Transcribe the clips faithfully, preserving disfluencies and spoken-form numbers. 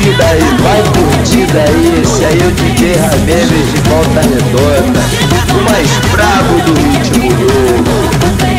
ouvida aí, vai curtida aí. Esse aí é o D J Rameves de Volta Redonda, o mais brabo do ritmo novo.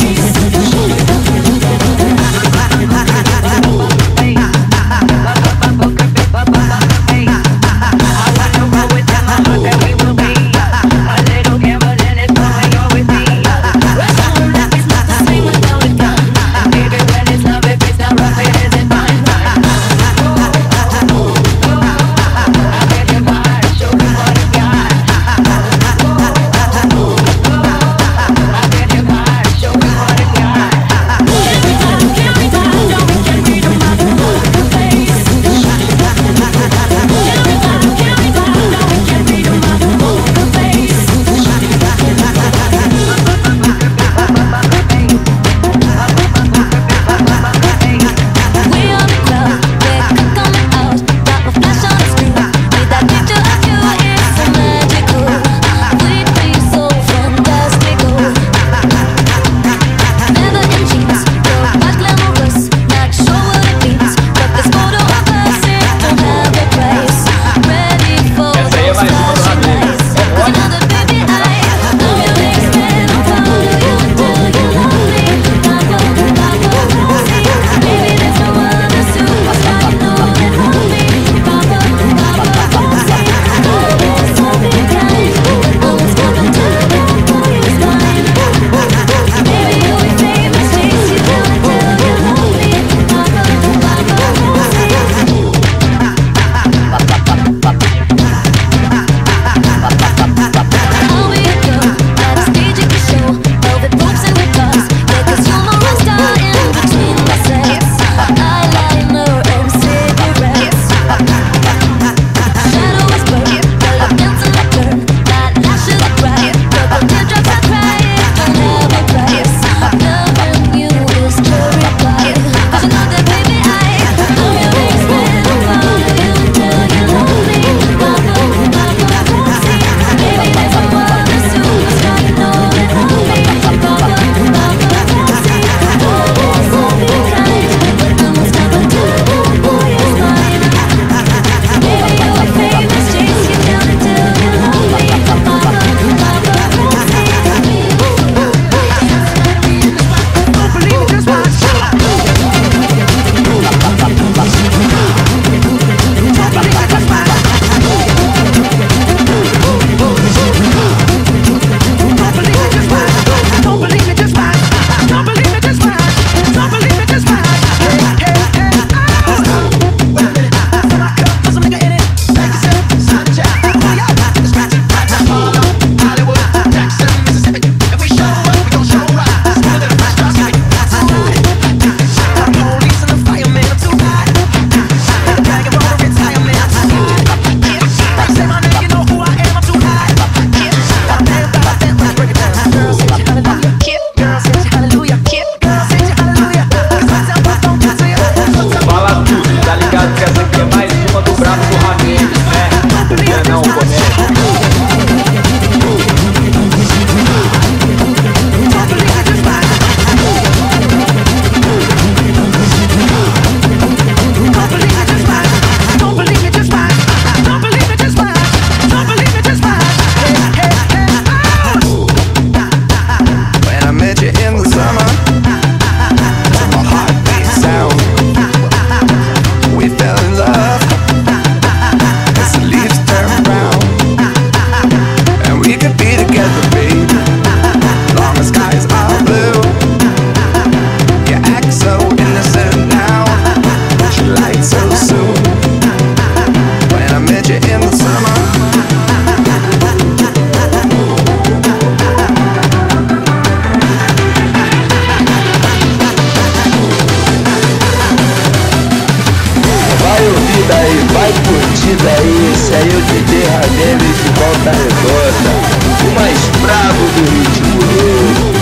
Vai curtida aí, esse aí é o D J Rameves de Volta Redonda, o mais brabo do ritmo novo.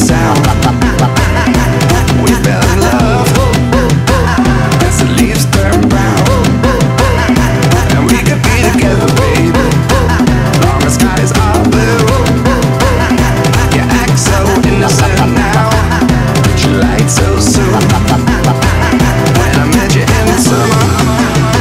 We fell in love as the leaves turn so soon. When I met you in the summer.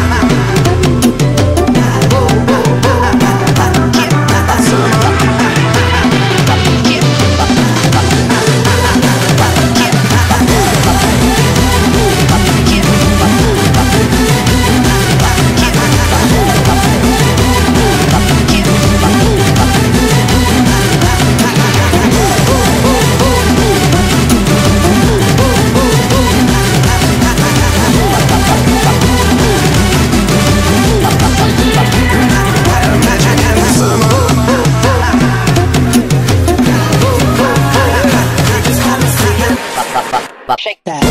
Shake that.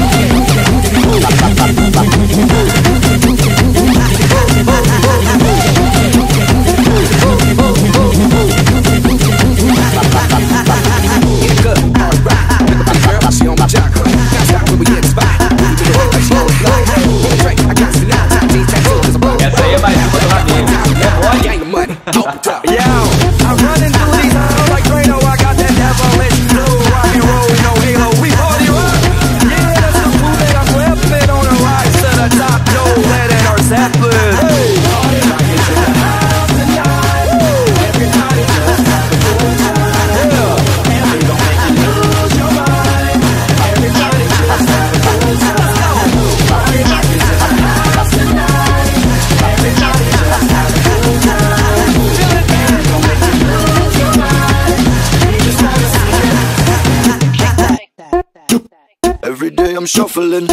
She on my jock, can't stop when we get spot. Essa aí é mais uma do Ramiro. É mole? Yo, I'm running through these halls like Drano. I got that devilish flow. Rock and roll, no halo. We party rock. Yeah, that's the food that I'm whipping on a rise to the top. No lead in our Zeppelin. Hey, party rock is in the house tonight. Everybody just have a good time. Yeah, and we gon' make you lose your mind. Everybody just have a good time. Party rock is in the house tonight. Everybody just have a good time. Every day I'm shuffling.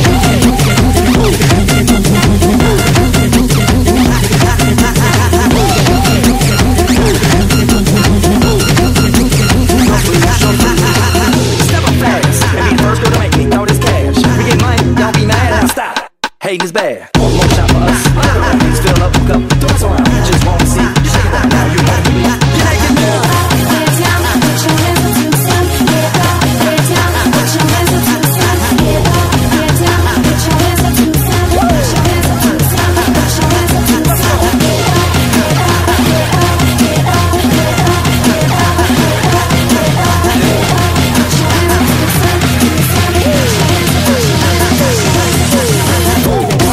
Hating is bad. One more shot for us. Please fill up a cup. Throw us around. Just wanna see you shake it down. Now you want me. You make it now. Get down, put your hands up to the sun. Get up, get down, put your hands up to the sun. Get up, get down, put your hands up to the sun. Put your hands up to the sun. Put your hands up to the sun. Get up, get up, get up, get up, get up, get up, get up, get up, get up. Put your hands up to the sun. To the sun. Put your hands up, put your hands up, put your hands up, put your hands up.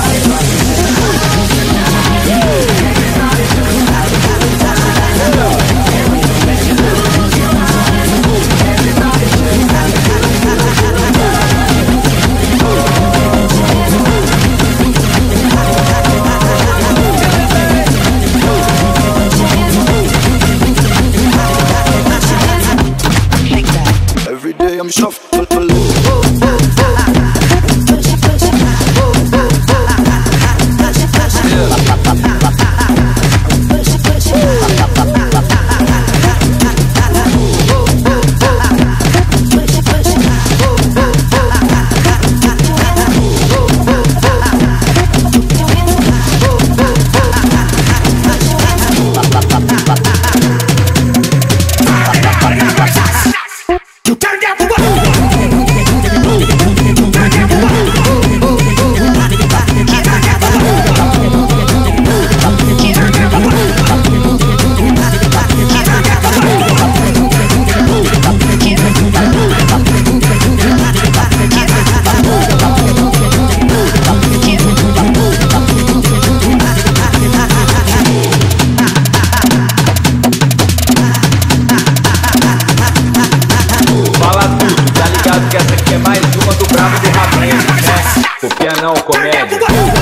Every day I'm shuffling. Que essa aqui é mais uma do Bravo do Ramiro, né? Copia não, comédia.